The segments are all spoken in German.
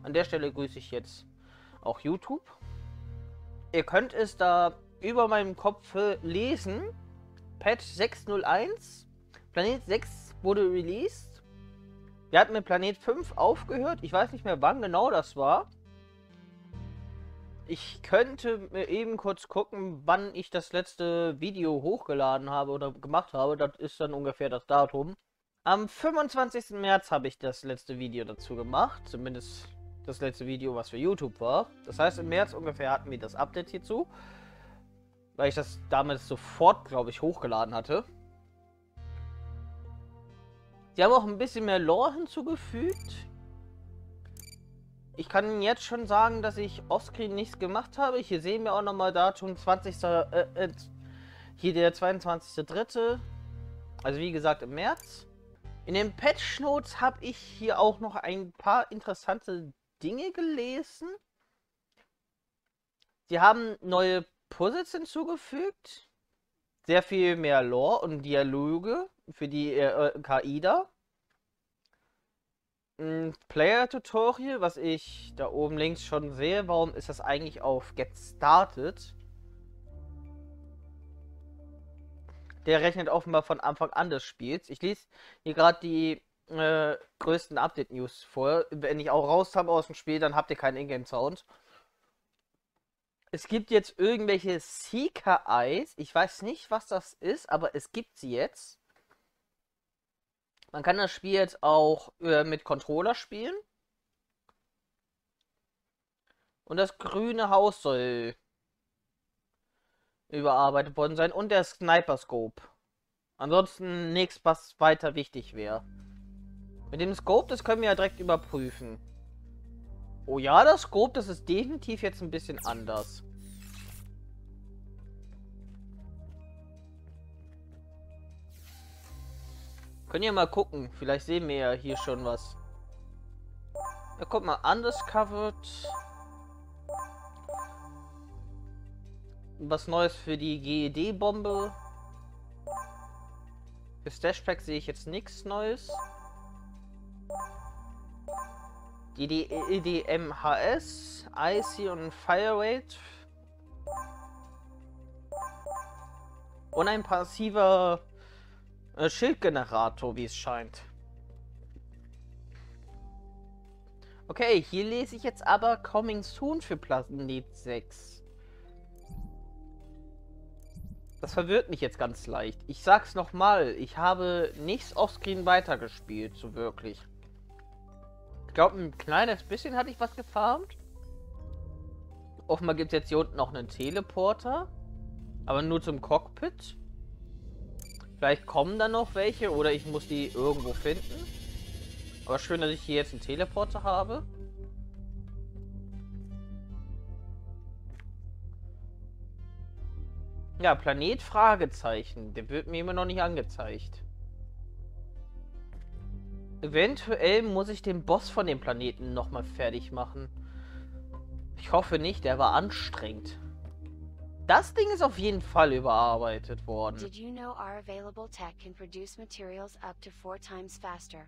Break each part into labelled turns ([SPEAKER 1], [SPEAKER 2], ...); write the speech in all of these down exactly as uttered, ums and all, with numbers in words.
[SPEAKER 1] An der Stelle grüße ich jetzt auch YouTube. Ihr könnt es da über meinem Kopf lesen. Patch sechs null eins. Planet sechs wurde released. Wir hatten mit Planet fünf aufgehört. Ich weiß nicht mehr, wann genau das war. Ich könnte mir eben kurz gucken, wann ich das letzte Video hochgeladen habe oder gemacht habe. Das ist dann ungefähr das Datum. Am fünfundzwanzigsten März habe ich das letzte Video dazu gemacht. Zumindest das letzte Video, was für YouTube war. Das heißt, im März ungefähr hatten wir das Update hierzu. Weil ich das damals sofort, glaube ich, hochgeladen hatte. Sie haben auch ein bisschen mehr Lore hinzugefügt. Ich kann jetzt schon sagen, dass ich offscreen nichts gemacht habe. Hier sehen wir auch nochmal Datum zwanzigster Äh, äh, hier der zweiundzwanzigste dritte Also wie gesagt im März. In den Patch Notes habe ich hier auch noch ein paar interessante Dinge gelesen. Sie haben neue Puzzles hinzugefügt. Sehr viel mehr Lore und Dialoge für die äh, K I da. Ein Player-Tutorial, was ich da oben links schon sehe. Warum ist das eigentlich auf Get Started? Der rechnet offenbar von Anfang an des Spiels. Ich lese hier gerade die äh, größten Update-News vor. Wenn ich auch raus habe aus dem Spiel, dann habt ihr keinen Ingame-Sound. Es gibt jetzt irgendwelche Seeker-Eyes. Ich weiß nicht, was das ist, aber es gibt sie jetzt. Man kann das Spiel jetzt auch äh, mit Controller spielen. Und das grüne Haus soll überarbeitet worden sein. Und der Sniper Scope. Ansonsten nichts, was weiter wichtig wäre. Mit dem Scope, das können wir ja direkt überprüfen. Oh ja, das Scope, das ist definitiv jetzt ein bisschen anders. Können wir mal gucken. Vielleicht sehen wir ja hier schon was. Ja, guck mal, undiscovered. Was Neues für die G E D-Bombe. Für Stashpack sehe ich jetzt nichts Neues. Die E D M H S, Icy und Fire Rate. Und ein passiver äh, Schildgenerator, wie es scheint. Okay, hier lese ich jetzt aber Coming Soon für Planet sechs. Das verwirrt mich jetzt ganz leicht. Ich sag's nochmal, ich habe nichts offscreen weitergespielt, so wirklich. Ich glaube, ein kleines bisschen hatte ich was gefarmt. Offenbar gibt es jetzt hier unten noch einen Teleporter. Aber nur zum Cockpit. Vielleicht kommen da noch welche oder ich muss die irgendwo finden. Aber schön, dass ich hier jetzt einen Teleporter habe. Ja, Planet Fragezeichen. Der wird mir immer noch nicht angezeigt. Eventuell muss ich den Boss von dem Planeten nochmal fertig machen. Ich hoffe nicht, der war anstrengend. Das Ding ist auf jeden Fall überarbeitet worden.
[SPEAKER 2] Did you know our available tech can produce materials up to four times faster?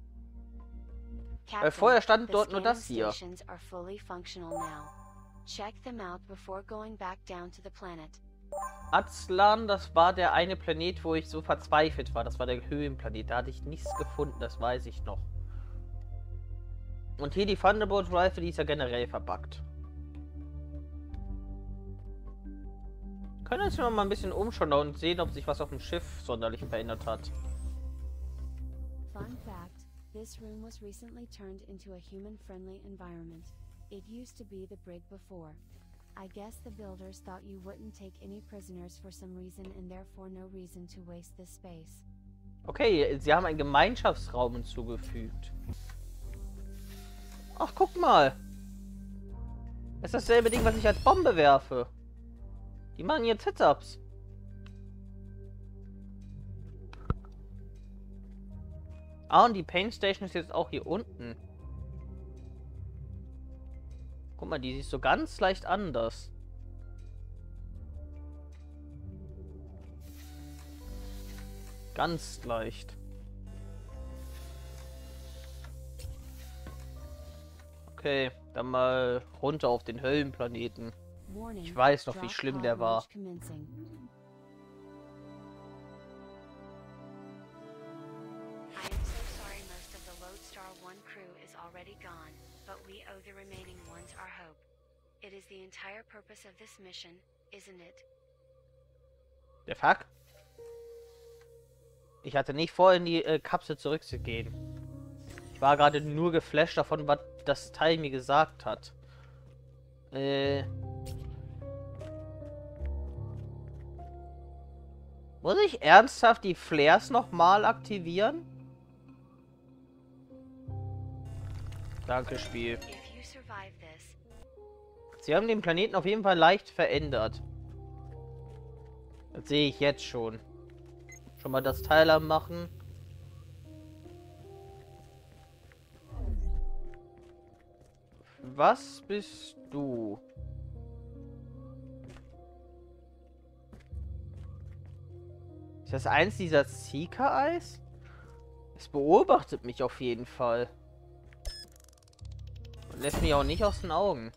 [SPEAKER 1] Weil vorher stand dort nur das hier.
[SPEAKER 2] Are fully functional now. Check them out before going back down to the planet.
[SPEAKER 1] Aztlan, das war der eine Planet, wo ich so verzweifelt war. Das war der Höhenplanet. Da hatte ich nichts gefunden, das weiß ich noch. Und hier die Thunderbolt Rifle, die ist ja generell verbuggt. Können wir uns noch mal ein bisschen umschauen und sehen, ob sich was auf dem Schiff sonderlich verändert hat.
[SPEAKER 2] Fun fact, this room was recently turned into a human-friendly environment. It used to be the brig before. I guess the builders thought you wouldn't take any prisoners for some reason and therefore no reason to waste this space.
[SPEAKER 1] Okay, sie haben einen Gemeinschaftsraum hinzugefügt. Ach, guck mal. Das ist dasselbe Ding, was ich als Bombe werfe. Die machen jetzt Sit-Ups. Ah, und die Paint Station ist jetzt auch hier unten. Guck mal, die ist so ganz leicht anders. Ganz leicht. Okay, dann mal runter auf den Höllenplaneten.
[SPEAKER 2] Warning,
[SPEAKER 1] Ich weiß noch, wie
[SPEAKER 2] drop
[SPEAKER 1] schlimm
[SPEAKER 2] pod
[SPEAKER 1] der war.
[SPEAKER 2] launch commencing. I am so sorry most of the Lodestar one crew is already gone, but we owe the remaining ones our hope. It is the entire purpose of this mission, isn't it?
[SPEAKER 1] Der Fuck? Ich hatte nicht vor, in die äh, Kapsel zurückzugehen. Ich war gerade nur geflasht davon, was das Teil mir gesagt hat. Äh... Muss ich ernsthaft die Flares nochmal aktivieren? Danke, Spiel.
[SPEAKER 2] If you survive this,
[SPEAKER 1] Sie haben den Planeten auf jeden Fall leicht verändert. Das sehe ich jetzt schon. Schon mal das Teil am machen. Was bist du? Ist das eins dieser Seeker-Eis? Es beobachtet mich auf jeden Fall. Und lässt mich auch nicht aus den Augen.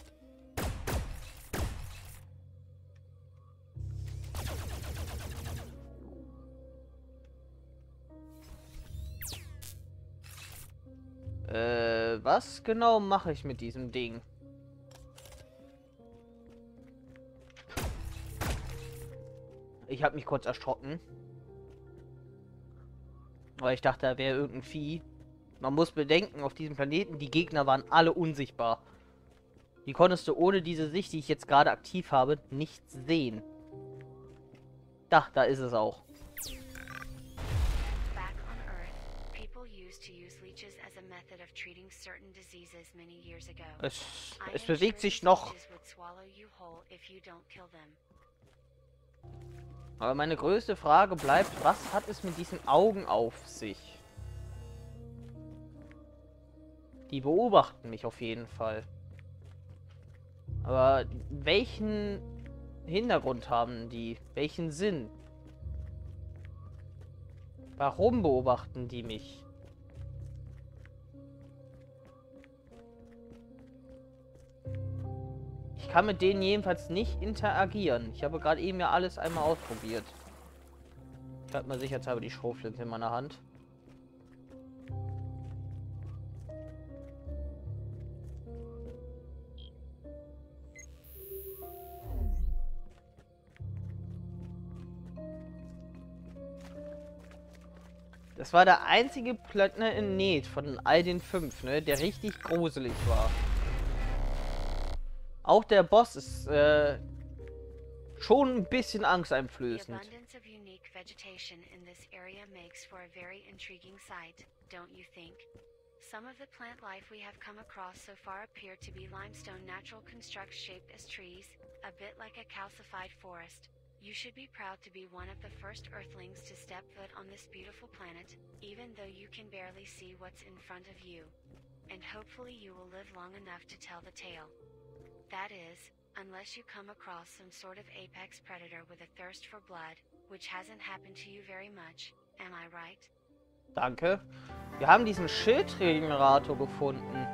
[SPEAKER 1] Äh, was genau mache ich mit diesem Ding? Ich habe mich kurz erschrocken. Weil ich dachte, da wäre irgendein Vieh. Man muss bedenken, auf diesem Planeten, die Gegner waren alle unsichtbar. Die konntest du ohne diese Sicht, die ich jetzt gerade aktiv habe, nicht sehen. Da, da ist es auch.
[SPEAKER 2] back on Earth, people used to use leeches as a method of treating certain diseases many years ago.
[SPEAKER 1] Es,
[SPEAKER 2] I
[SPEAKER 1] es
[SPEAKER 2] am
[SPEAKER 1] bewegt
[SPEAKER 2] sure
[SPEAKER 1] sich
[SPEAKER 2] these
[SPEAKER 1] noch.
[SPEAKER 2] leeches would swallow you whole if you don't kill them.
[SPEAKER 1] Aber meine größte Frage bleibt, was hat es mit diesen Augen auf sich? Die beobachten mich auf jeden Fall. Aber welchen Hintergrund haben die? Welchen Sinn? Warum beobachten die mich? Ich kann mit denen jedenfalls nicht interagieren. Ich habe gerade eben ja alles einmal ausprobiert. Ich halte mal sicherheitshalber die Schrotflinte in meiner Hand. Das war der einzige Planet von all den fünf, ne, der richtig gruselig war. Auch der Boss ist äh, schon ein bisschen
[SPEAKER 2] The
[SPEAKER 1] angsteinflößend.
[SPEAKER 2] abundance of unique vegetation in this area makes for a very intriguing sight, don't you think? Some of the plant life we have come across so far appear to be limestone natural constructs shaped as trees, a bit like a calcified forest. You should be proud to be one of the first Earthlings to step foot on this beautiful planet, even though you can barely see what's in front of you. And hopefully you will live long enough to tell the tale. That is, unless you come across some sort of apex predator with a thirst for blood, which hasn't happened to you very much, am I right?
[SPEAKER 1] Danke. Wir haben diesen Schildgenerator gefunden.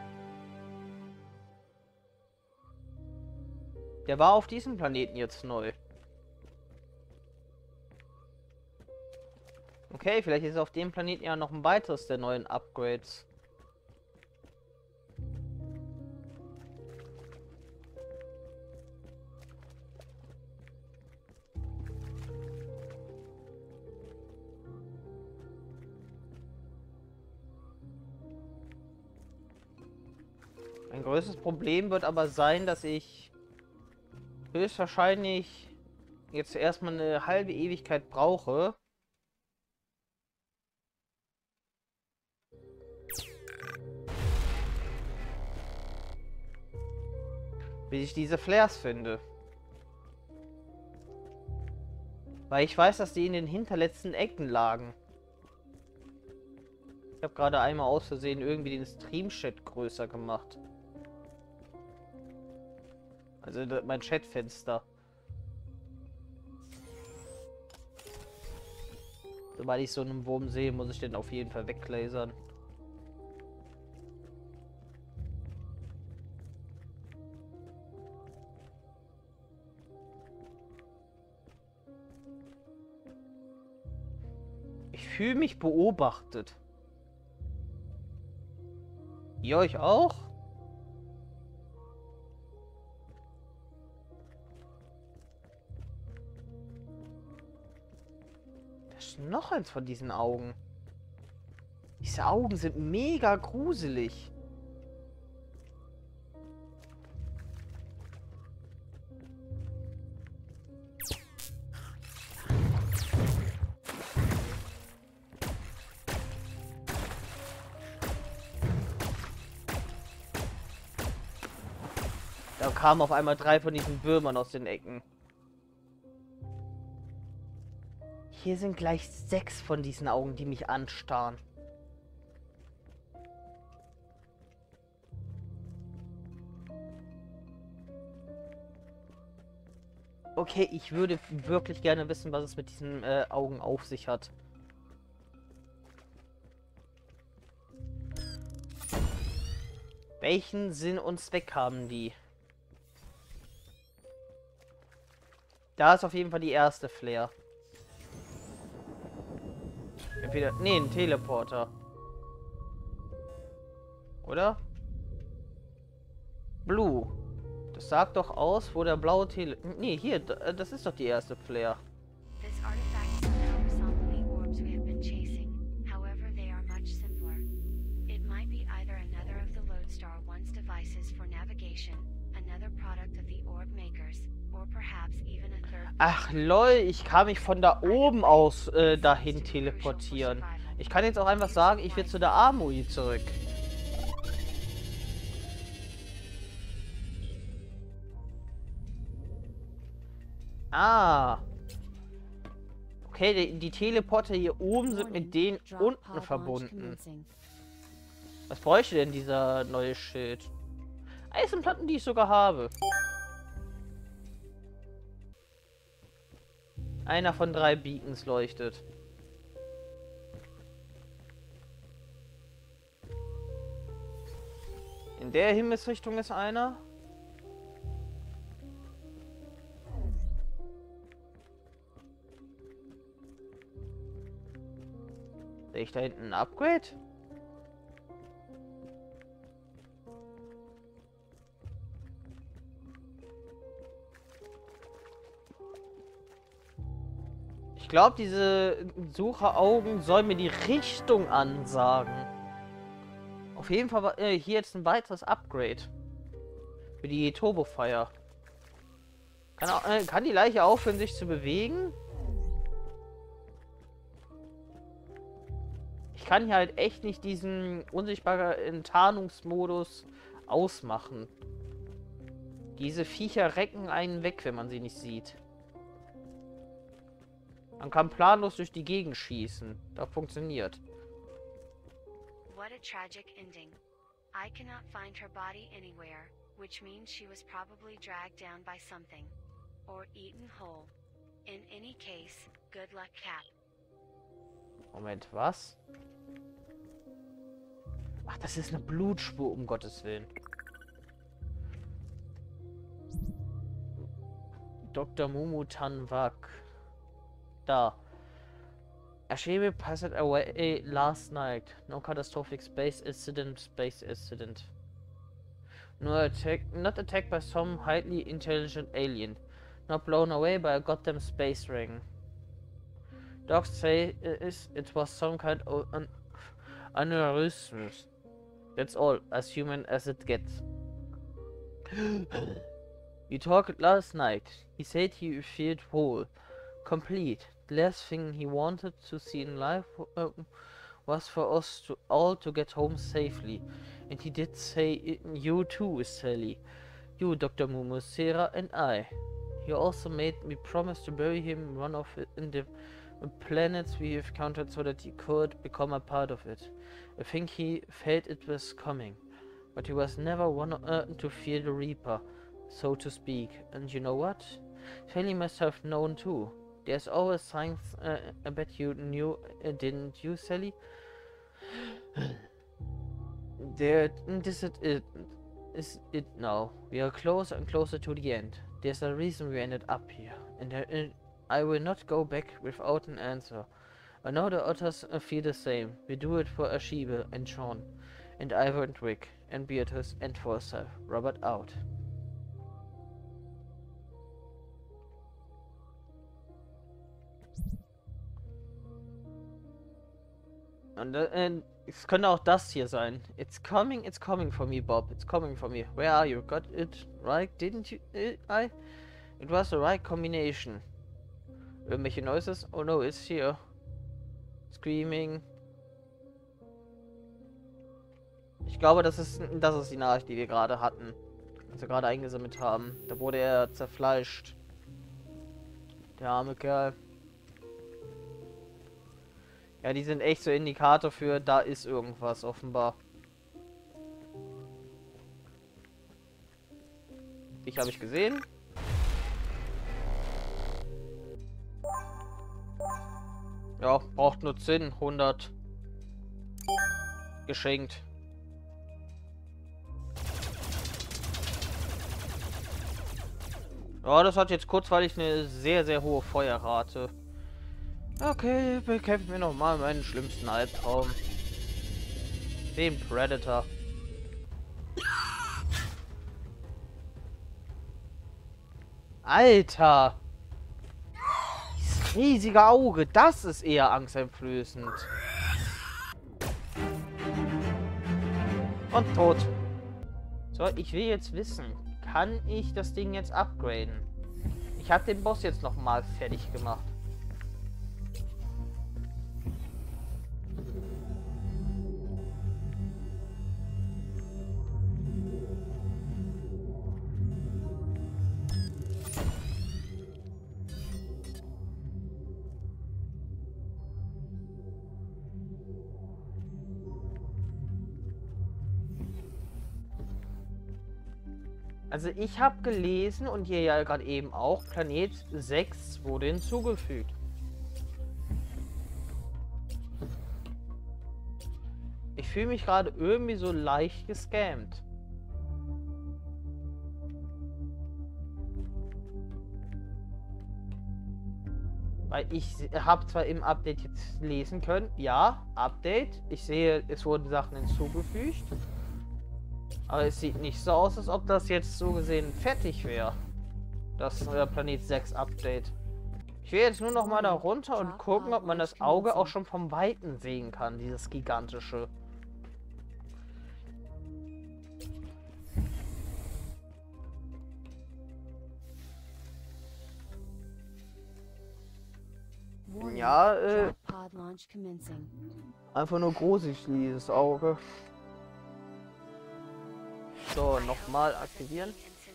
[SPEAKER 1] Der war auf diesem Planeten jetzt neu. Okay, vielleicht ist auf dem Planeten ja noch ein weiteres der neuen Upgrades. Ein größtes Problem wird aber sein, dass ich höchstwahrscheinlich jetzt erstmal eine halbe Ewigkeit brauche, bis ich diese Flares finde. Weil ich weiß, dass die in den hinterletzten Ecken lagen. Ich habe gerade einmal aus Versehen irgendwie den Stream-Chat größer gemacht. Also mein Chatfenster. Sobald ich so einen Wurm sehe, muss ich den auf jeden Fall weglasern. fühle mich beobachtet. Ihr euch auch? Das ist noch eins von diesen Augen. Diese Augen sind mega gruselig. Da kamen auf einmal drei von diesen Würmern aus den Ecken. Hier sind gleich sechs von diesen Augen, die mich anstarren. Okay, ich würde wirklich gerne wissen, was es mit diesen äh, Augen auf sich hat. Welchen Sinn und Zweck haben die? Da ist auf jeden Fall die erste Flare. Entweder... Nee, ein Teleporter. Oder? Blue. Das sagt doch aus, wo der blaue Tele... Nee, hier, das ist doch die erste Flare.
[SPEAKER 2] This artifact somehow resembles the orbs we have been chasing. However, they are much simpler. It might be either another of the Lodestar One's devices for navigation, another product of the orb makers, or perhaps even a third...
[SPEAKER 1] Ach lol, ich kann mich von da oben aus äh, dahin teleportieren. Ich kann jetzt auch einfach sagen, ich will zu der Amui zurück. Ah. Okay, die, die Teleporter hier oben sind mit denen unten verbunden. Was bräuchte denn dieser neue Schild? Eisenplatten, die ich sogar habe. Einer von drei Beacons leuchtet. In der Himmelsrichtung ist einer. Sehe ich da hinten ein Upgrade? Ich glaube, diese Sucheraugen sollen mir die Richtung ansagen. Auf jeden Fall war äh, hier jetzt ein weiteres Upgrade. Für die Turbofire. Kann, auch, äh, kann die Leiche aufhören, sich zu bewegen? Ich kann hier halt echt nicht diesen unsichtbaren Tarnungsmodus ausmachen. Diese Viecher recken einen weg, wenn man sie nicht sieht. Man kann planlos durch die Gegend schießen. Das funktioniert.
[SPEAKER 2] What a tragic ending. I cannot find her body anywhere, which means she was probably dragged down by something. Or eaten whole. In any case, good luck, Cap.
[SPEAKER 1] Moment, was? Ach, das ist eine Blutspur, um Gottes Willen. Doktor Mumu Tanwak. Da. Ashebe passed away last night. No catastrophic space incident, space incident. No attack, not attacked by some highly intelligent alien. Not blown away by a goddamn space ring. Docs say is it was some kind of an aneurysm. That's all, as human as it gets. We talked last night. He said he felt whole, complete. The last thing he wanted to see in life uh, was for us to all to get home safely. And he did say you too, Sally. You, Doctor Mumu, Sarah, and I. He also made me promise to bury him one of in the planets we have counted so that he could become a part of it. I think he felt it was coming, but he was never one uh, to fear the Reaper, so to speak. And you know what? Sally must have known too. There's always signs. Uh, I bet you knew, uh, didn't you, Sally? There, this is it. Is it now? We are closer and closer to the end. There's a reason we ended up here, and I, uh, I will not go back without an answer. I know the others uh, feel the same. We do it for Ashibe and Sean, and Ivor and Rick, and Beatrice and Forsyth. Robert out. Und, äh, es könnte auch das hier sein. It's coming, it's coming for me, Bob. It's coming for me. Where are you? Got it right, didn't you? Uh, I? It was the right combination. Irgendwelche Noises? Oh no, it's here. Screaming. Ich glaube, das ist, das ist die Nachricht, die wir gerade hatten. Als wir gerade eingesammelt haben. Da wurde er zerfleischt. Der arme Kerl. Ja, die sind echt so Indikator für, da ist irgendwas offenbar. Dich habe ich gesehen. Ja, braucht nur zehn, hundert. Geschenkt. Ja, das hat jetzt kurzweilig eine sehr, sehr hohe Feuerrate. Okay, bekämpfen wir nochmal meinen schlimmsten Albtraum. Den Predator. Alter! Dieses riesige Auge, das ist eher angsteinflößend. Und tot. So, ich will jetzt wissen, kann ich das Ding jetzt upgraden? Ich habe den Boss jetzt nochmal fertig gemacht. Also ich habe gelesen und hier ja gerade eben auch, Planet sechs wurde hinzugefügt. Ich fühle mich gerade irgendwie so leicht gescammt. Weil ich habe zwar im Update jetzt lesen können, ja, Update. Ich sehe, es wurden Sachen hinzugefügt. Aber es sieht nicht so aus, als ob das jetzt so gesehen fertig wäre. Das äh, Planet sechs Update. Ich will jetzt nur noch mal da runter und gucken, ob man das Auge auch schon vom Weiten sehen kann, dieses gigantische. Ja, äh... einfach nur großig, dieses Auge. So, nochmal aktivieren.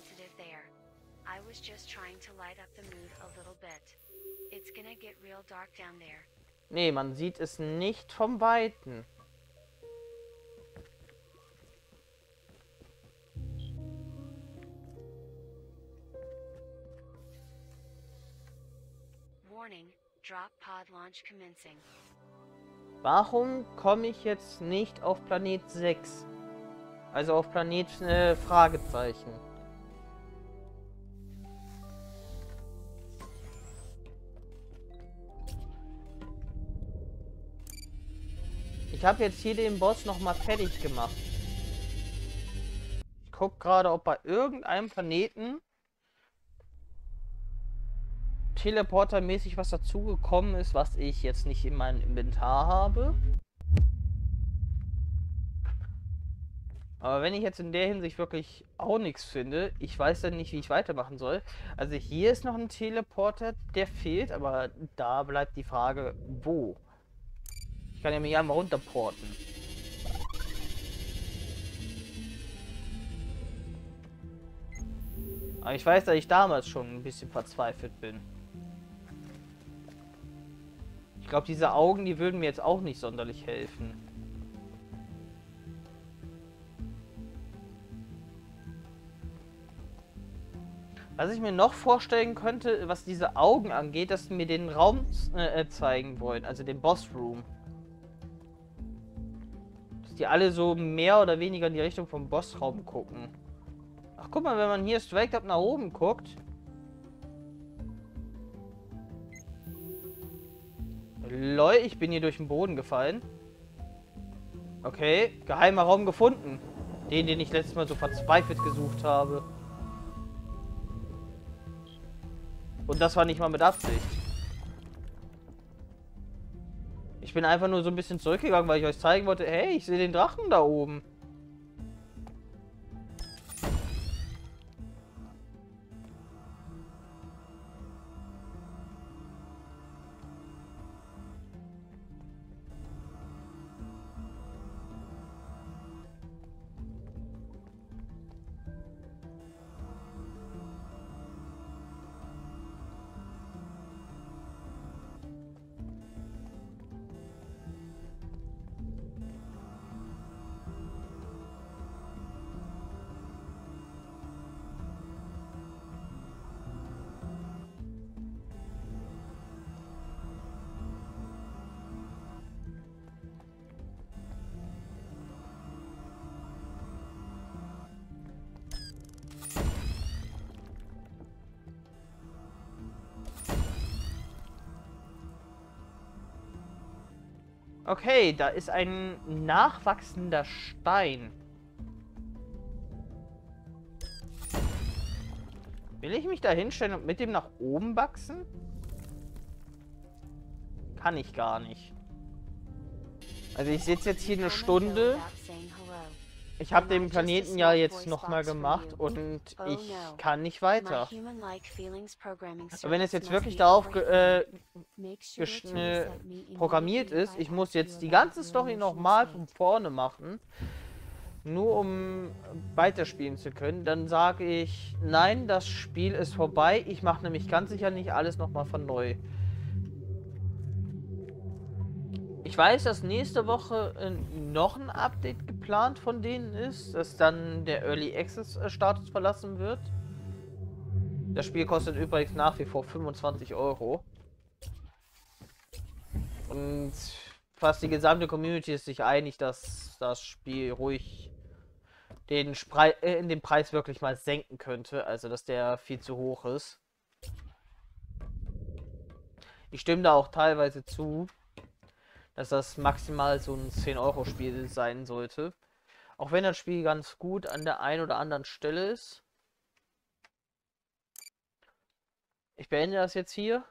[SPEAKER 1] Nee, man sieht es nicht vom Weiten. Warum komme ich jetzt nicht auf Planet sechs? Also auf Planet äh, Fragezeichen. Ich habe jetzt hier den Boss noch mal fertig gemacht. Ich gucke gerade, ob bei irgendeinem Planeten teleportermäßig was dazugekommen ist, was ich jetzt nicht in meinem Inventar habe. Aber wenn ich jetzt in der Hinsicht wirklich auch nichts finde, ich weiß dann nicht, wie ich weitermachen soll. Also hier ist noch ein Teleporter, der fehlt, aber da bleibt die Frage, wo? Ich kann ja mich einmal runterporten. Aber ich weiß, dass ich damals schon ein bisschen verzweifelt bin. Ich glaube, diese Augen, die würden mir jetzt auch nicht sonderlich helfen. Was ich mir noch vorstellen könnte, was diese Augen angeht, dass sie mir den Raum äh, zeigen wollen, also den Boss Room. Dass die alle so mehr oder weniger in die Richtung vom Bossraum gucken. Ach, guck mal, wenn man hier straight up nach oben guckt. Lol, ich bin hier durch den Boden gefallen. Okay, geheimer Raum gefunden. Den, den ich letztes Mal so verzweifelt gesucht habe. Und das war nicht mal mit Absicht. Ich bin einfach nur so ein bisschen zurückgegangen, weil ich euch zeigen wollte, hey, ich sehe den Drachen da oben. Okay, da ist ein nachwachsender Stein. Will ich mich da hinstellen und mit dem nach oben wachsen? Kann ich gar nicht. Also ich sitze jetzt hier eine Stunde. Ich habe den Planeten ja jetzt nochmal gemacht und ich kann nicht weiter. Wenn es jetzt wirklich darauf äh, äh, programmiert ist, ich muss jetzt die ganze Story nochmal von vorne machen, nur um weiterspielen zu können, dann sage ich, nein, das Spiel ist vorbei. Ich mache nämlich ganz sicher nicht alles nochmal von neu. Ich weiß, dass nächste Woche äh, noch ein Update geplant von denen ist, dass dann der Early Access äh, Status verlassen wird. Das Spiel kostet übrigens nach wie vor fünfundzwanzig Euro. Und fast die gesamte Community ist sich einig, dass das Spiel ruhig den, Spre äh, den Preis wirklich mal senken könnte. Also, dass der viel zu hoch ist. Ich stimme da auch teilweise zu, dass das maximal so ein zehn Euro Spiel sein sollte. Auch wenn das Spiel ganz gut an der einen oder anderen Stelle ist. Ich beende das jetzt hier.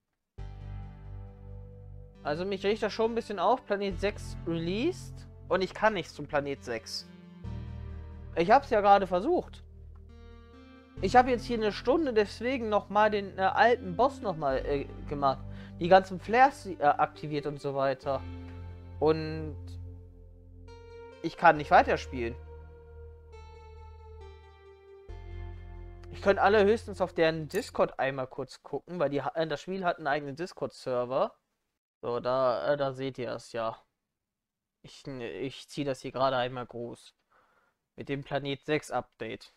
[SPEAKER 1] Also mich riecht das schon ein bisschen auf. Planet sechs released. Und ich kann nichts zum Planet sechs. Ich habe es ja gerade versucht. Ich habe jetzt hier eine Stunde deswegen nochmal den äh, alten Boss nochmal äh, gemacht. Die ganzen Flares äh, aktiviert und so weiter. Und ich kann nicht weiterspielen. Ich könnte alle höchstens auf deren Discord einmal kurz gucken, weil die, äh, das Spiel hat einen eigenen Discord-Server. So, da, äh, da seht ihr es ja. Ich, ich ziehe das hier gerade einmal groß. Mit dem Planet sechs Update.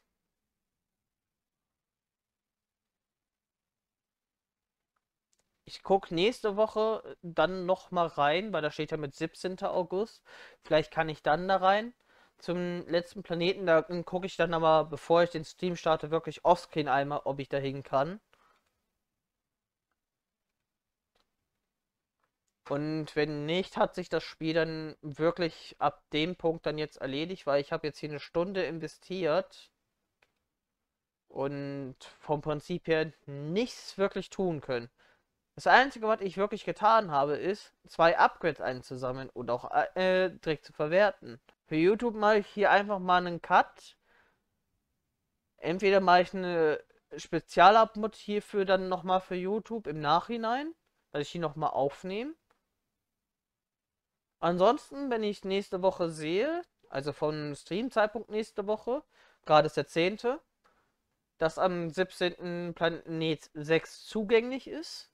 [SPEAKER 1] Ich gucke nächste Woche dann noch mal rein, weil da steht ja mit siebzehnten August. Vielleicht kann ich dann da rein. Zum letzten Planeten, da gucke ich dann aber, bevor ich den Stream starte, wirklich offscreen einmal, ob ich dahin kann. Und wenn nicht, hat sich das Spiel dann wirklich ab dem Punkt dann jetzt erledigt, weil ich habe jetzt hier eine Stunde investiert und vom Prinzip her nichts wirklich tun können. Das Einzige, was ich wirklich getan habe, ist, zwei Upgrades einzusammeln und auch äh, direkt zu verwerten. Für YouTube mache ich hier einfach mal einen Cut. Entweder mache ich eine Spezialabmod hierfür dann nochmal für YouTube im Nachhinein, dass ich die nochmal aufnehme. Ansonsten, wenn ich nächste Woche sehe, also von Stream-Zeitpunkt nächste Woche, gerade ist der zehnte, dass am siebzehnten Planet sechs zugänglich ist,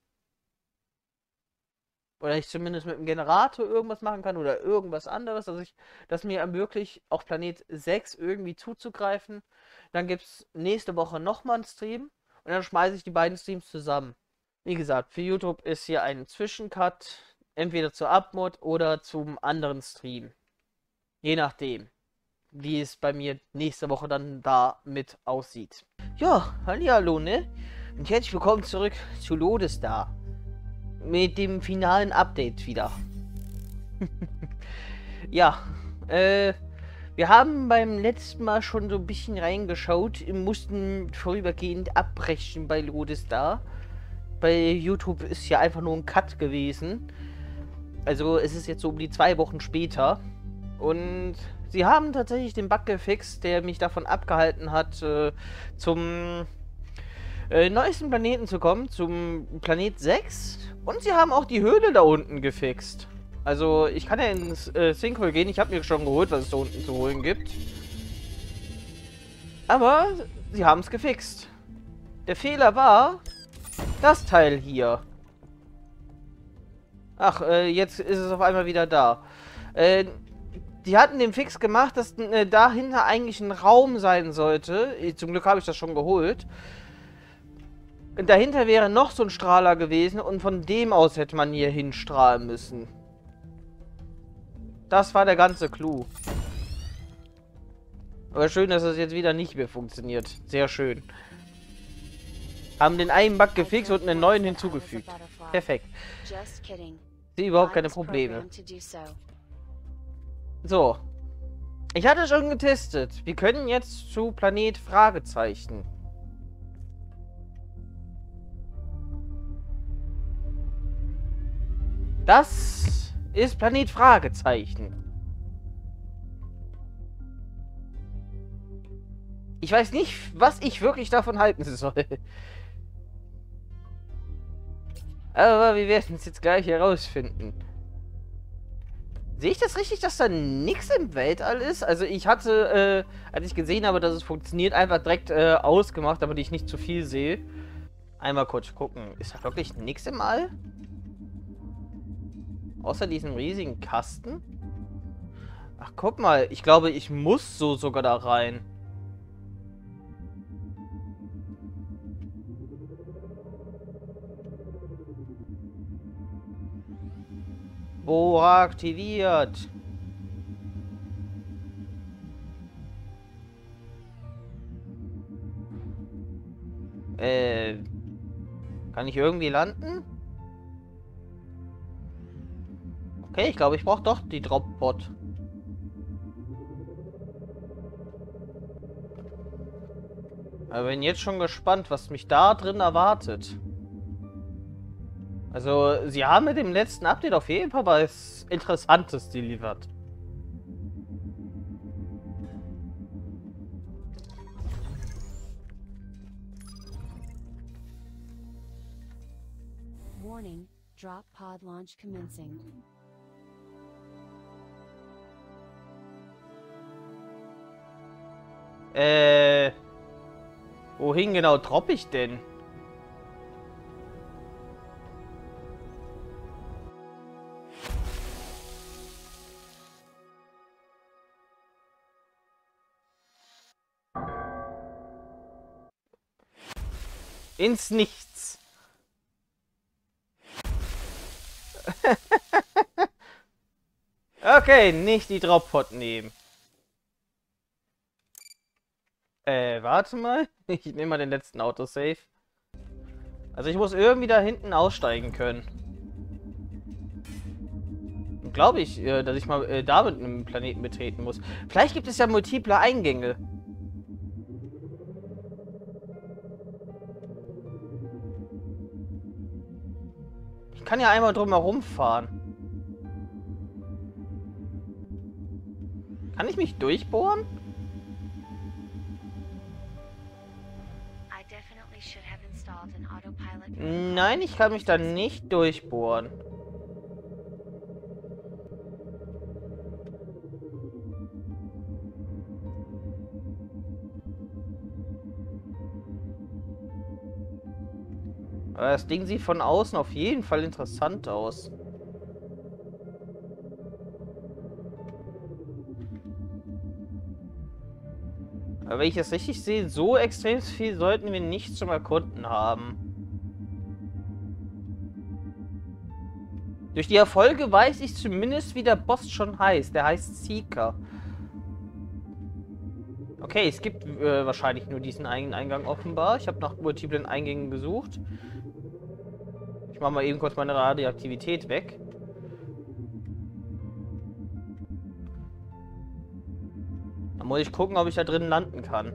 [SPEAKER 1] oder ich zumindest mit dem Generator irgendwas machen kann oder irgendwas anderes, dass ich, dass mir ermöglicht, auf Planet sechs irgendwie zuzugreifen. Dann gibt es nächste Woche nochmal einen Stream und dann schmeiße ich die beiden Streams zusammen. Wie gesagt, für YouTube ist hier ein Zwischencut, entweder zur Upmod oder zum anderen Stream. Je nachdem, wie es bei mir nächste Woche dann damit aussieht. Ja, hallihallo, ne? Und herzlich willkommen zurück zu Lodestar. mit dem finalen Update wieder. Ja, äh, wir haben beim letzten Mal schon so ein bisschen reingeschaut, mussten vorübergehend abbrechen bei Lodestar. Bei YouTube ist ja einfach nur ein Cut gewesen. Also es ist jetzt so um die zwei Wochen später. Und sie haben tatsächlich den Bug gefixt, der mich davon abgehalten hat, äh, zum äh, neuesten Planeten zu kommen, zum Planet sechs. Und sie haben auch die Höhle da unten gefixt. Also ich kann ja ins äh, Sinkhole gehen. Ich habe mir schon geholt, was es da unten zu holen gibt. Aber sie haben es gefixt. Der Fehler war das Teil hier. Ach, äh, jetzt ist es auf einmal wieder da. Äh, die hatten den Fix gemacht, dass äh, dahinter eigentlich ein Raum sein sollte. Zum Glück habe ich das schon geholt. Und dahinter wäre noch so ein Strahler gewesen und von dem aus hätte man hier hinstrahlen müssen. Das war der ganze Clou. Aber schön, dass das jetzt wieder nicht mehr funktioniert. Sehr schön. Haben den einen Bug gefixt und einen neuen hinzugefügt. Perfekt. Sehe überhaupt keine Probleme. So. Ich hatte schon getestet. Wir können jetzt zu Planet Fragezeichen. Das ist Planet Fragezeichen. Ich weiß nicht, was ich wirklich davon halten soll. Aber wir werden es jetzt gleich herausfinden. Sehe ich das richtig, dass da nichts im Weltall ist? Also ich hatte, äh, als ich gesehen habe, dass es funktioniert, einfach direkt äh, ausgemacht, damit ich nicht zu viel sehe. Einmal kurz gucken. Ist da wirklich nichts im All? Außer diesem riesigen Kasten? Ach, guck mal. Ich glaube, ich muss so sogar da rein. Bohrer aktiviert. Äh. Kann ich irgendwie landen? Okay, ich glaube, ich brauche doch die Drop-Pod. Aber bin jetzt schon gespannt, was mich da drin erwartet. Also, sie haben mit dem letzten Update auf jeden Fall was Interessantes geliefert.
[SPEAKER 2] Warning, drop pod launch commencing.
[SPEAKER 1] Äh, wohin genau droppe ich denn? Ins Nichts. Okay, nicht die Drop-Pod nehmen. Äh, warte mal. Ich nehme mal den letzten Autosave. Also ich muss irgendwie da hinten aussteigen können. Glaube ich, äh, dass ich mal äh, da mit einem Planeten betreten muss. Vielleicht gibt es ja multiple Eingänge. Ich kann ja einmal drum herum fahren. Kann ich mich durchbohren? Nein, ich kann mich da nicht durchbohren. Aber das Ding sieht von außen auf jeden Fall interessant aus. Aber wenn ich das richtig sehe, so extrem viel sollten wir nicht zum Erkunden haben. Durch die Erfolge weiß ich zumindest, wie der Boss schon heißt. Der heißt Seeker. Okay, es gibt äh, wahrscheinlich nur diesen einen Eingang offenbar. Ich habe nach multiplen Eingängen gesucht. Ich mache mal eben kurz meine Radioaktivität weg. Dann muss ich gucken, ob ich da drin landen kann.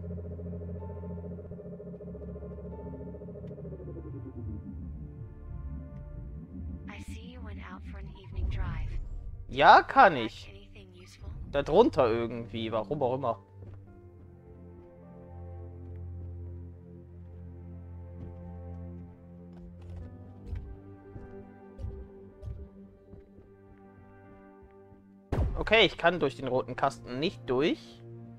[SPEAKER 1] Ja, kann ich. Da drunter irgendwie, warum auch immer. Okay, ich kann durch den roten Kasten nicht durch.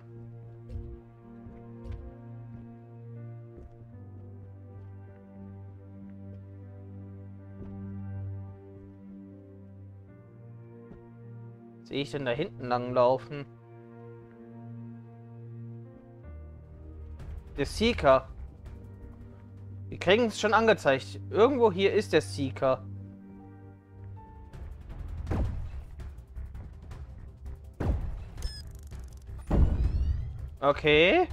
[SPEAKER 1] Sehe ich denn da hinten lang laufen? Der Seeker. Wir kriegen es schon angezeigt. Irgendwo hier ist der Seeker. Okay.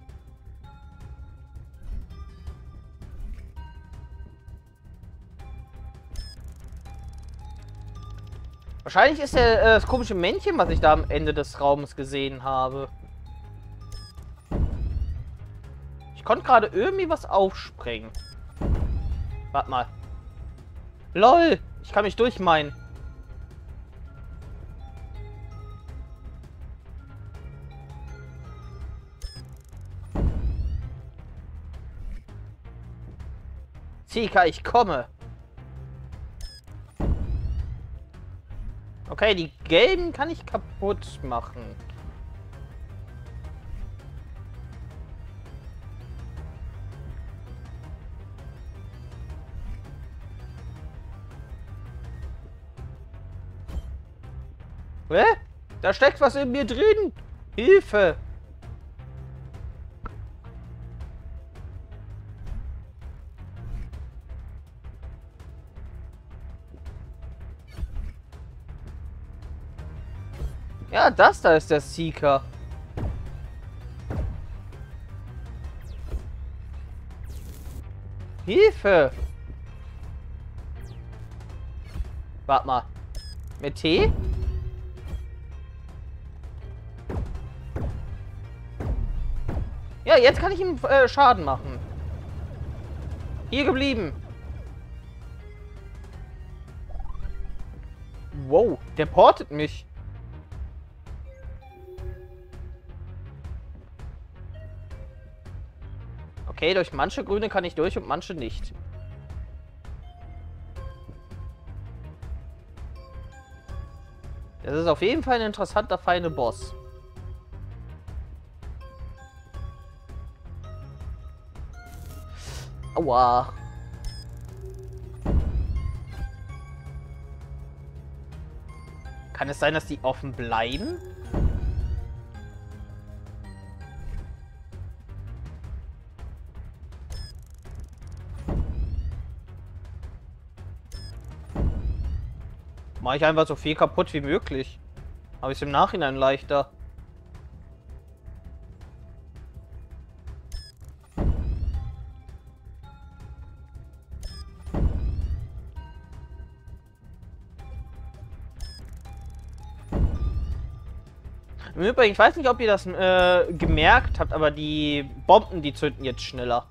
[SPEAKER 1] Wahrscheinlich ist der, äh, das komische Männchen, was ich da am Ende des Raumes gesehen habe. Ich konnte gerade irgendwie was aufspringen. Warte mal. LOL! Ich kann mich durchmeinen. Zika, ich komme. Okay, die gelben kann ich kaputt machen. Hä? Da steckt was in mir drin. Hilfe! Ja, das da ist der Seeker. Hilfe! Warte mal. Mit T? Ja, jetzt kann ich ihm äh, Schaden machen. Hier geblieben. Wow, der portet mich. Okay, durch manche Grüne kann ich durch und manche nicht. Das ist auf jeden Fall ein interessanter, feiner Boss. Aua. Kann es sein, dass die offen bleiben? Mache ich einfach so viel kaputt wie möglich. Aber ist im Nachhinein leichter. Im Übrigen, ich weiß nicht, ob ihr das äh, gemerkt habt, aber die Bomben, die zünden jetzt schneller.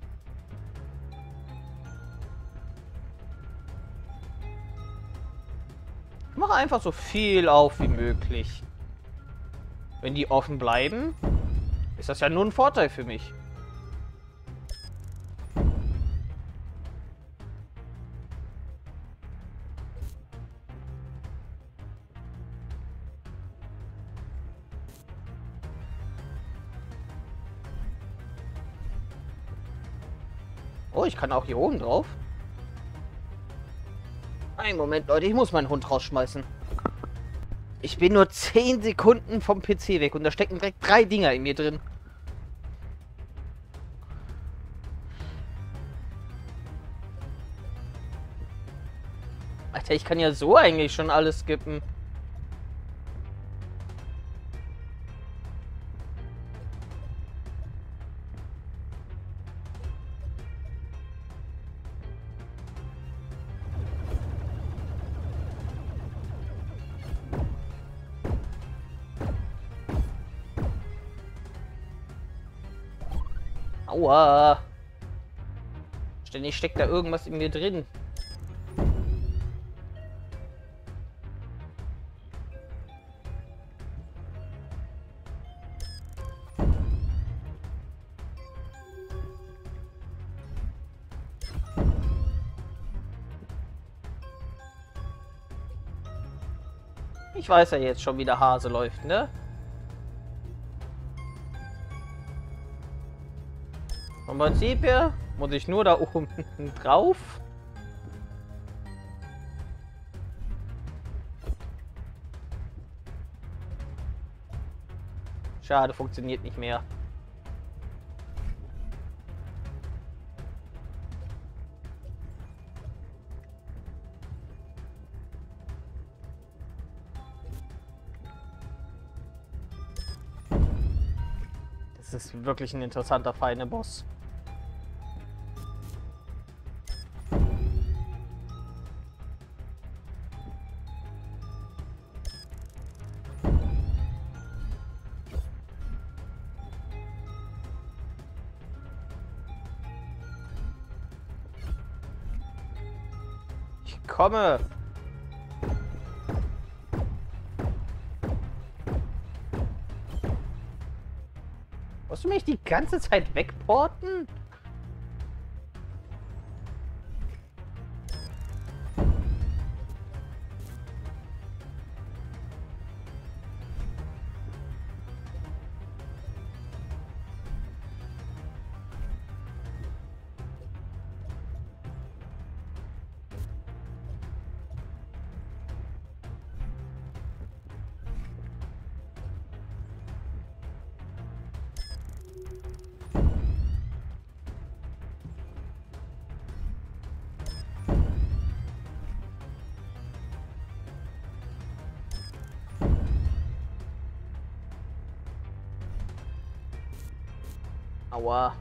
[SPEAKER 1] Ich mache einfach so viel auf wie möglich. Wenn die offen bleiben, ist das ja nur ein Vorteil für mich. Oh, ich kann auch hier oben drauf. Einen Moment, Leute, ich muss meinen Hund rausschmeißen. Ich bin nur zehn Sekunden vom P C weg und da stecken direkt drei Dinger in mir drin. Alter, ich kann ja so eigentlich schon alles skippen. Aua. Ständig steckt da irgendwas in mir drin. Ich weiß ja jetzt schon, wie der Hase läuft, ne? Vom Prinzip her muss ich nur da oben drauf. Schade, funktioniert nicht mehr. Das ist wirklich ein interessanter, feiner Boss. Ich komme. Musst du mich die ganze Zeit wegporten? Aua.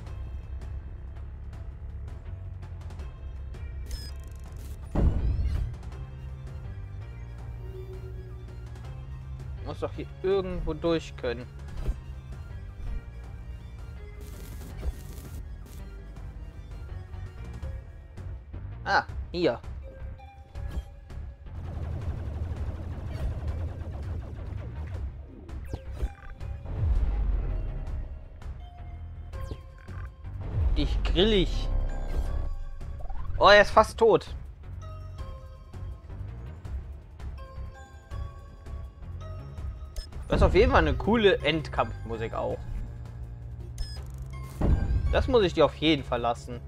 [SPEAKER 1] Muss doch hier irgendwo durch können. Ah, hier. Ich grillig. Oh, er ist fast tot. Das ist auf jeden Fall eine coole Endkampfmusik auch. Das muss ich dir auf jeden Fall lassen.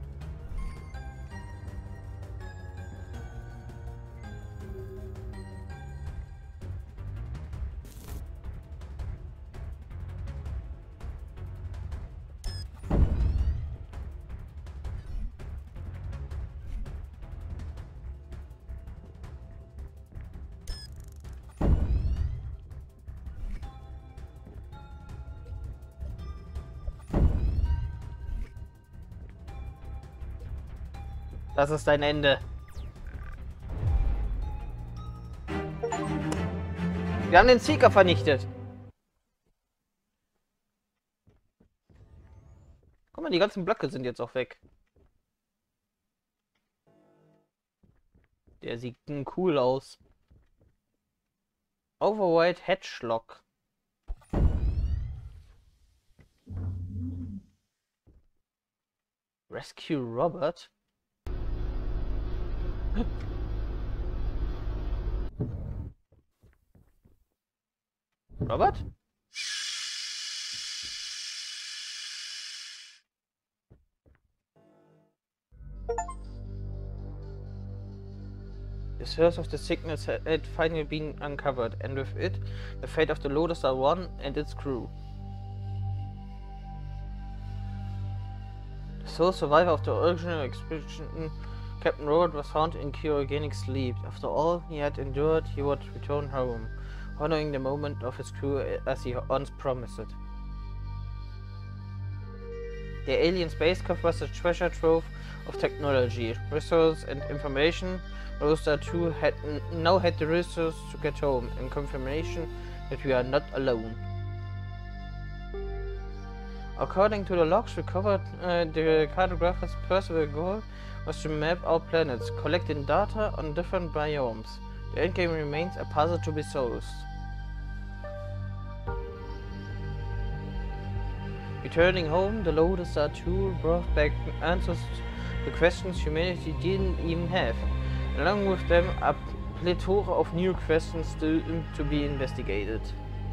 [SPEAKER 1] Das ist dein Ende. Wir haben den Seeker vernichtet. Guck mal, die ganzen Blöcke sind jetzt auch weg. Der sieht cool aus. Overweight Hedgehog. Rescue Robert. Robert? The source of the sickness had finally been uncovered, and with it, the fate of the Lodestar One and its crew. The sole survivor of the original expedition, Captain Robert, was found in cryogenic sleep. After all he had endured, he would return home, honoring the moment of his crew as he once promised it. The alien spacecraft was a treasure trove of technology, resources and information. Lodestar two had now had the resources to get home, in confirmation that we are not alone. According to the logs recovered, uh, the cartographer's personal goal was to map out planets, collecting data on different biomes. The endgame remains a puzzle to be solved. Returning home, the Lotus Star two brought back answers to questions humanity didn't even have. Along with them, a plethora of new questions still to be investigated.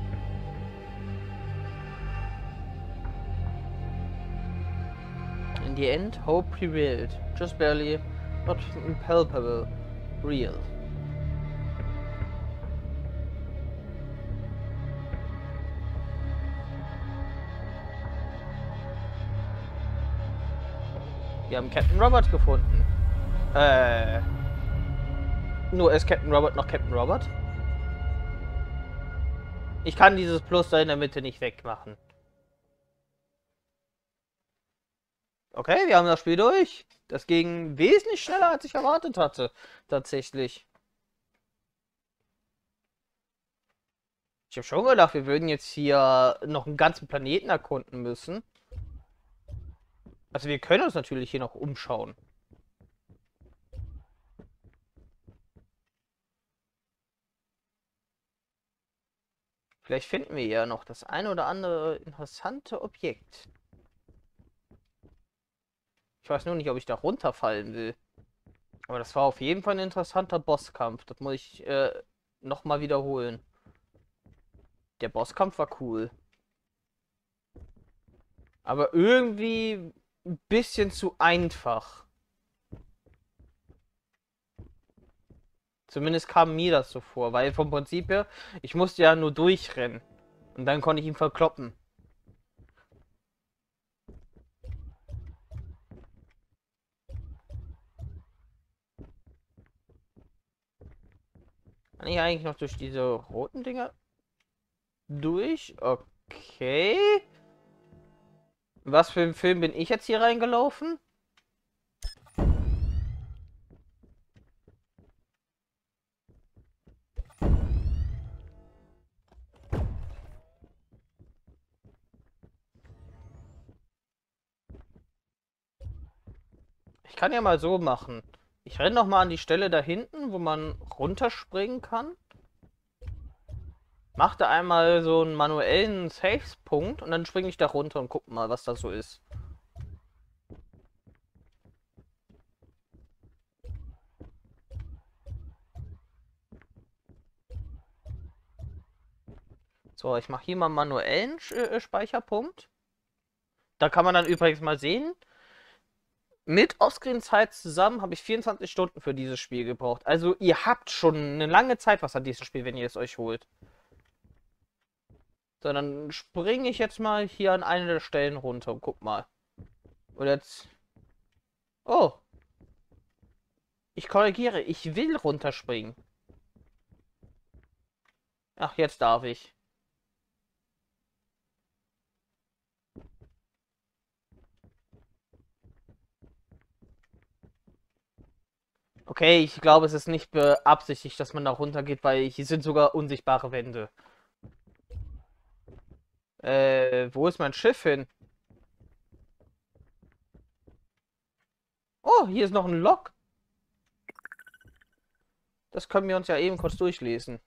[SPEAKER 1] In the end, hope prevailed, just barely, not palpable, real. Wir haben Captain Robert gefunden. Äh. Nur ist Captain Robert noch Captain Robert? Ich kann dieses Plus da in der Mitte nicht wegmachen. Okay, wir haben das Spiel durch. Das ging wesentlich schneller, als ich erwartet hatte. Tatsächlich. Ich habe schon gedacht, wir würden jetzt hier noch einen ganzen Planeten erkunden müssen. Also wir können uns natürlich hier noch umschauen. Vielleicht finden wir ja noch das ein oder andere interessante Objekt. Ich weiß nur nicht, ob ich da runterfallen will. Aber das war auf jeden Fall ein interessanter Bosskampf. Das muss ich äh, nochmal wiederholen. Der Bosskampf war cool. Aber irgendwie ein bisschen zu einfach. Zumindest kam mir das so vor, weil vom Prinzip her, ich musste ja nur durchrennen. Und dann konnte ich ihn verkloppen. Kann ich eigentlich noch durch diese roten Dinger durch? Okay. Was für ein Film bin ich jetzt hier reingelaufen? Ich kann ja mal so machen. Ich renne noch mal an die Stelle da hinten, wo man runterspringen kann. Mach da einmal so einen manuellen Saves-Punkt und dann springe ich da runter und guck mal, was das so ist. So, ich mache hier mal einen manuellen äh, Speicherpunkt. Da kann man dann übrigens mal sehen, mit Offscreen-Zeit zusammen habe ich vierundzwanzig Stunden für dieses Spiel gebraucht. Also ihr habt schon eine lange Zeit was an diesem Spiel, wenn ihr es euch holt. So, dann springe ich jetzt mal hier an eine der Stellen runter und guck mal. Und jetzt... Oh. Ich korrigiere, ich will runterspringen. Ach, jetzt darf ich. Okay, ich glaube, es ist nicht beabsichtigt, dass man da runter geht, weil hier sind sogar unsichtbare Wände. Äh, wo ist mein Schiff hin? Oh, hier ist noch ein Log. Das können wir uns ja eben kurz durchlesen.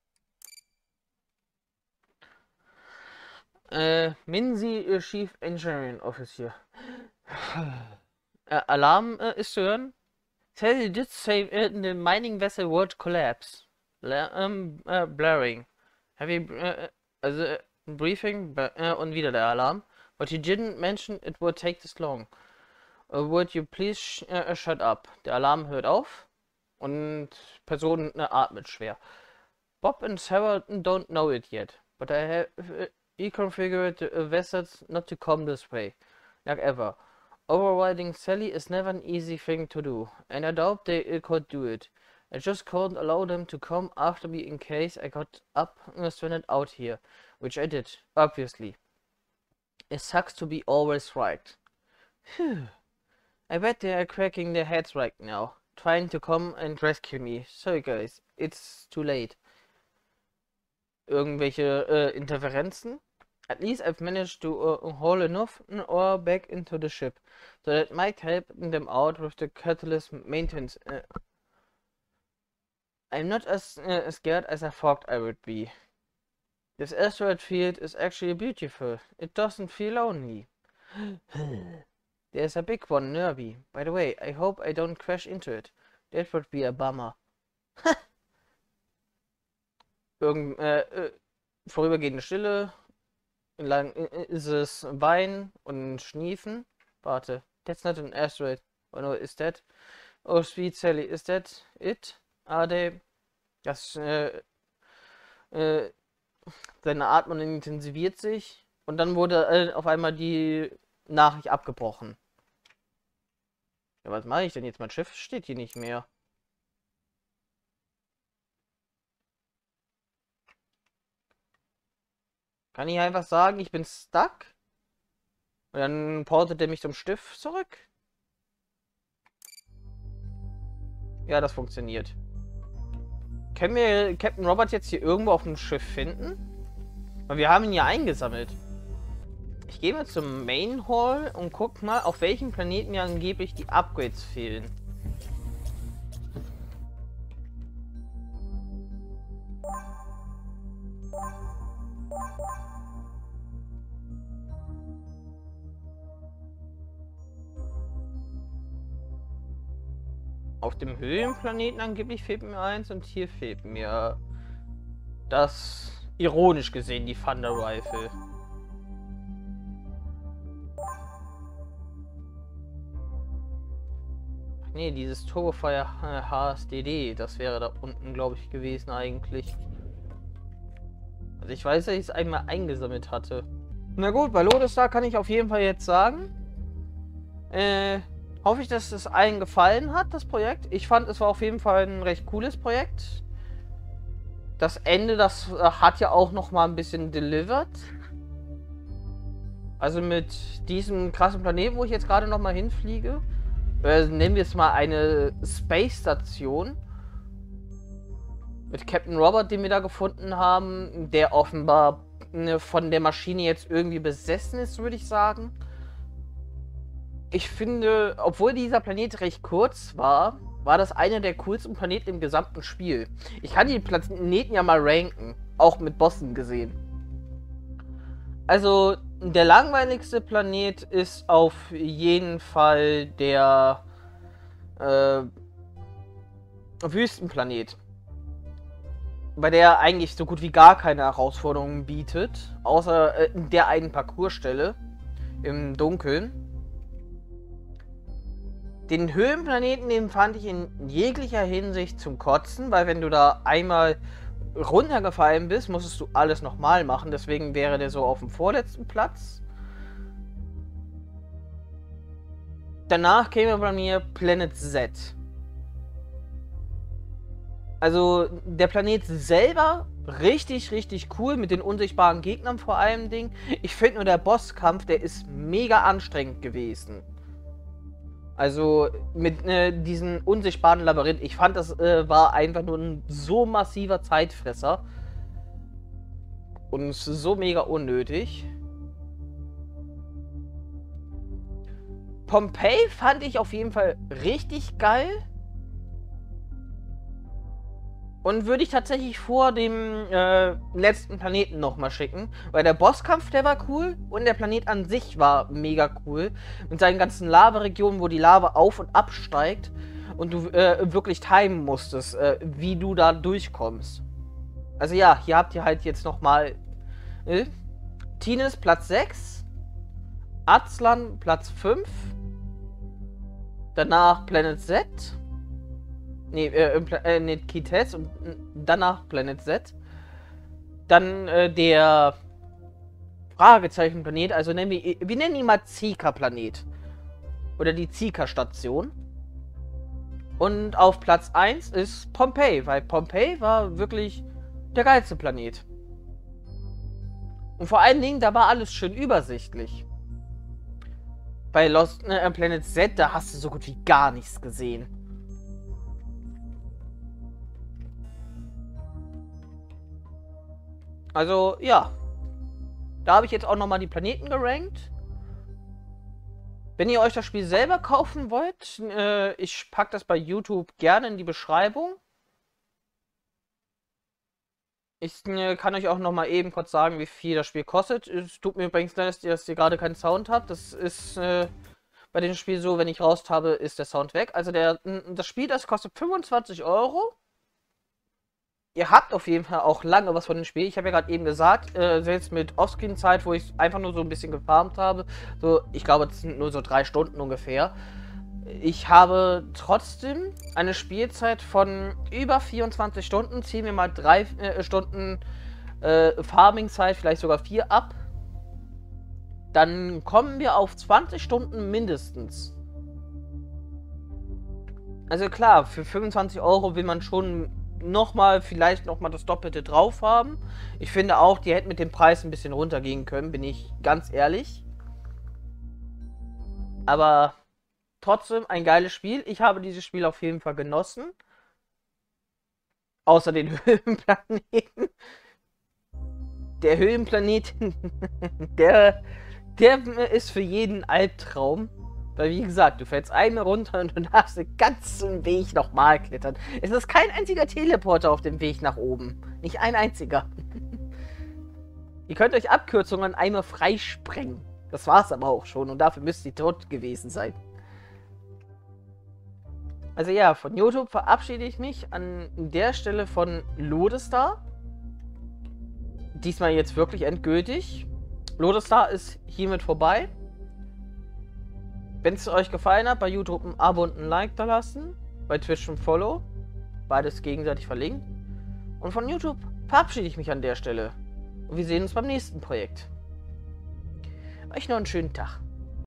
[SPEAKER 1] Äh, Minzy, Chief Engineering Officer. äh, Alarm äh, ist zu hören. Tell did say uh, the mining vessel would collapse. La um, uh, blaring. Heavy uh, also, uh, briefing uh, und wieder der Alarm. But you didn't mention it would take this long. Uh, would you please sh uh, shut up? Der Alarm hört auf und Person uh, atmet schwer. Bob and Sarah don't know it yet, but I have uh, reconfigured the vessels not to come this way, like ever. Overriding Sally is never an easy thing to do, and I doubt they could do it. I just couldn't allow them to come after me in case I got up and stranded out here, which I did, obviously. It sucks to be always right. Phew. I bet they are cracking their heads right now, trying to come and rescue me. Sorry guys, it's too late. Irgendwelche äh, Interferenzen? At least I've managed to uh, haul enough ore back into the ship, so that might help them out with the catalyst maintenance. Uh, I'm not as uh, scared as I thought I would be. This asteroid field is actually beautiful. It doesn't feel lonely. There's a big one nearby. By the way, I hope I don't crash into it. That would be a bummer. Irgend, äh, äh, vorübergehende Stille. Lang ist es Weinen und Schniefen. Warte. That's not an asteroid. Oh no, is that? Oh, sweet Sally, is that it? Are they? Das, äh, äh, seine Atmung intensiviert sich. Und dann wurde äh, auf einmal die Nachricht abgebrochen. Ja, was mache ich denn jetzt? Mein Schiff steht hier nicht mehr. Kann ich einfach sagen, ich bin stuck? Und dann portet er mich zum Stift zurück? Ja, das funktioniert. Können wir Captain Robert jetzt hier irgendwo auf dem Schiff finden? Weil wir haben ihn ja eingesammelt. Ich gehe mal zum Main Hall und guck mal, auf welchem Planeten mir angeblich die Upgrades fehlen. Auf dem Höhlenplaneten angeblich fehlt mir eins und hier fehlt mir das, ironisch gesehen, die Thunder Rifle. Ach nee, dieses Turbofire H S D D, das wäre da unten, glaube ich, gewesen eigentlich. Also ich weiß, dass ich es einmal eingesammelt hatte. Na gut, bei Lodestar kann ich auf jeden Fall jetzt sagen, äh, hoffe ich, dass es allen gefallen hat, das Projekt. Ich fand, es war auf jeden Fall ein recht cooles Projekt. Das Ende, das hat ja auch noch mal ein bisschen delivered. Also mit diesem krassen Planeten, wo ich jetzt gerade noch mal hinfliege, äh, nennen wir es mal eine Space Station. Mit Captain Robert, den wir da gefunden haben, der offenbar ne, von der Maschine jetzt irgendwie besessen ist, würde ich sagen. Ich finde, obwohl dieser Planet recht kurz war, war das einer der coolsten Planeten im gesamten Spiel. Ich kann die Planeten ja mal ranken, auch mit Bossen gesehen. Also, der langweiligste Planet ist auf jeden Fall der äh, Wüstenplanet. Bei der eigentlich so gut wie gar keine Herausforderungen bietet, außer äh, der einen Parcoursstelle im Dunkeln. Den Höhlenplaneten, den fand ich in jeglicher Hinsicht zum Kotzen, weil wenn du da einmal runtergefallen bist, musstest du alles nochmal machen. Deswegen wäre der so auf dem vorletzten Platz. Danach käme bei mir Planet Z. Also der Planet selber richtig, richtig cool mit den unsichtbaren Gegnern vor allem Ding. Ich finde nur der Bosskampf, der ist mega anstrengend gewesen. Also mit äh, diesem unsichtbaren Labyrinth. Ich fand, das äh, war einfach nur ein so massiver Zeitfresser. Und so mega unnötig. Pompeii fand ich auf jeden Fall richtig geil. Und würde ich tatsächlich vor dem äh, letzten Planeten nochmal schicken. Weil der Bosskampf, der war cool. Und der Planet an sich war mega cool. Mit seinen ganzen Lavaregionen, wo die Lava auf- und absteigt. Und du äh, wirklich timen musstest, äh, wie du da durchkommst. Also ja, hier habt ihr halt jetzt nochmal äh, Tines Platz sechs. Aztlan Platz fünf. Danach Planet Z. Nee, äh, äh, nee, Kites und danach Planet Z. Dann äh, der Fragezeichen-Planet, also nennen wir, wir nennen ihn mal Zika-Planet. Oder die Zika-Station. Und auf Platz eins ist Pompeii, weil Pompeii war wirklich der geilste Planet. Und vor allen Dingen, da war alles schön übersichtlich. Bei Lost äh, Planet Z, da hast du so gut wie gar nichts gesehen. Also, ja. Da habe ich jetzt auch nochmal die Planeten gerankt. Wenn ihr euch das Spiel selber kaufen wollt, äh, ich packe das bei YouTube gerne in die Beschreibung. Ich äh, kann euch auch nochmal eben kurz sagen, wie viel das Spiel kostet. Es tut mir übrigens leid, dass ihr, dass ihr gerade keinen Sound habt. Das ist äh, bei dem Spiel so, wenn ich raus habe, ist der Sound weg. Also der, das Spiel, das kostet fünfundzwanzig Euro. Ihr habt auf jeden Fall auch lange was von dem Spiel. Ich habe ja gerade eben gesagt, äh, selbst mit Offscreen-Zeit, wo ich einfach nur so ein bisschen gefarmt habe, so, ich glaube, das sind nur so drei Stunden ungefähr. Ich habe trotzdem eine Spielzeit von über vierundzwanzig Stunden. Ziehen wir mal drei äh, Stunden äh, Farming-Zeit, vielleicht sogar vier ab. Dann kommen wir auf zwanzig Stunden mindestens. Also klar, für fünfundzwanzig Euro will man schon nochmal, vielleicht nochmal das Doppelte drauf haben. Ich finde auch, die hätten mit dem Preis ein bisschen runtergehen können, bin ich ganz ehrlich. Aber trotzdem ein geiles Spiel. Ich habe dieses Spiel auf jeden Fall genossen. Außer den Höhlenplaneten. Der Höhlenplaneten, der, der ist für jeden Albtraum. Weil wie gesagt, du fällst einmal runter und du darfst den ganzen Weg nochmal klettern. Es ist kein einziger Teleporter auf dem Weg nach oben. Nicht ein einziger. Ihr könnt euch Abkürzungen einmal freisprengen. Das war's aber auch schon und dafür müsst ihr tot gewesen sein. Also ja, von YouTube verabschiede ich mich an der Stelle von Lodestar. Diesmal jetzt wirklich endgültig. Lodestar ist hiermit vorbei. Wenn es euch gefallen hat, bei YouTube ein Abo und ein Like da lassen. Bei Twitch ein Follow. Beides gegenseitig verlinkt. Und von YouTube verabschiede ich mich an der Stelle. Und wir sehen uns beim nächsten Projekt. Euch noch einen schönen Tag.